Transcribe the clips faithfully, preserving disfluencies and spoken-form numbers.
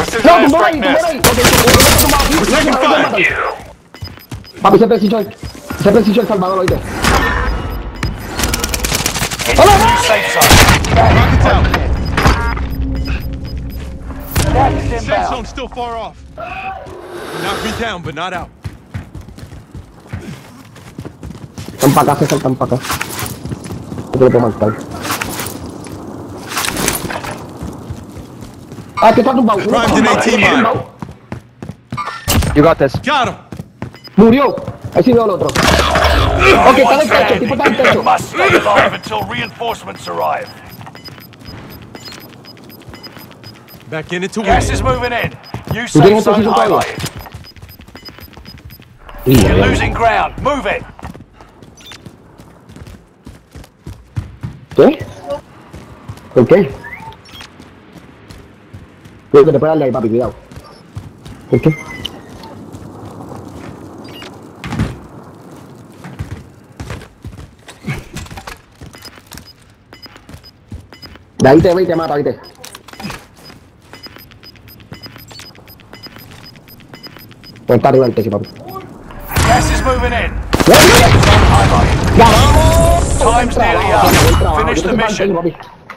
There's No, an tumba airstrike ahí, tumba ahí. nest. Ok, We're taking fire. papi, se preciso el... Se preciso el Salvador, oíste. Get to the new safe zone. Rockets out. Gas is Safe inbound. zone's still far off. Knock me down, but not out. Están para acá, están para acá. Yo lo puedo marcar. Ah, que está tumbado. Primed in eighteen mile. You got this. Got him. Murió. Ahí sí veo el otro. Ok, está en el techo, el tipo está en el You techo. must stay alive until reinforcements arrive. Back in it to win. Gas is moving in. New ¿Tú tienes safe zone posición todavía? highlighted. Sí, You're ya, ya. losing ground. Move it. ¿Qué? ¿Por qué? Creo que te puede darle ahí, papi, cuidado. ¿Por qué? De ahí te ve y te mata, ¿viste? Pues está arriba del techo, papi. Gas is moving in. ¡Ya, Highlighted. vamos! Time's nearly Buen trabajo, up. Finish yo the te mission. mantengo, papi.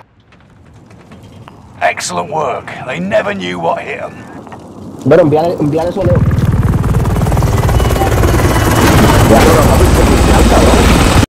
Excellent work. They never knew what hit them. Bueno, envíale, envíale eso a Leo. Ya, no, no, papi, cabrón.